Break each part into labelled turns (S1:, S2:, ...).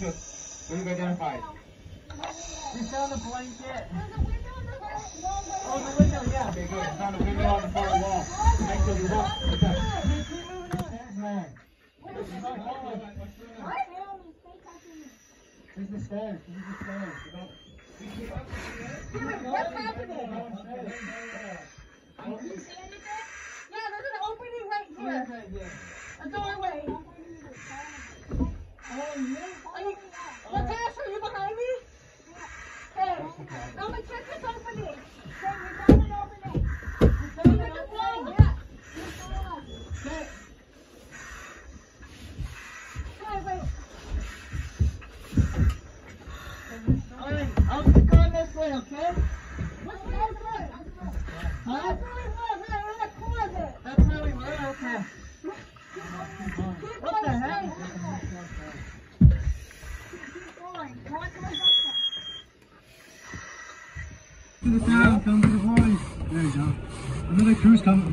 S1: good. We've identified.
S2: We found a blanket.
S1: Oh, the window, yeah. Okay, good. Found a window on the far wall. Make sure you walk. Okay. This is the stairs. This is the stairs.
S3: What's happening? Do you see anything? Yeah, there's an opening right here. A doorway. Natasha, are you behind me? Okay. I'm gonna check this opening. Okay, we found an opening. You got the phone? Yeah. Okay. Wait.
S2: Alright, I'll stick on this way, okay?
S3: What's the other way?
S2: Huh?
S3: That's where we were. We're in a closet.
S2: That's where we were? Okay. What the heck?
S3: Keep going. Watch my backpack.
S1: To the sound, come to the voice. There you go. Another crew's coming.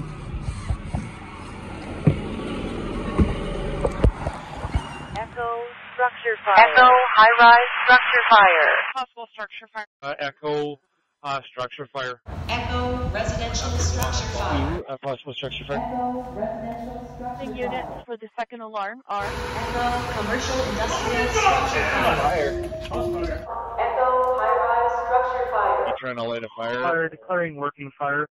S4: Echo structure fire. Echo high-rise structure fire. Possible structure fire.
S5: Echo structure fire.
S4: Echo residential structure fire.
S5: Possible structure fire.
S4: Echo residential structure fire.
S6: Units for the second alarm are
S4: Echo commercial industrial structure fire. Echo high-rise structure fire.
S5: You trying to light a fire?
S7: Fire declaring working fire.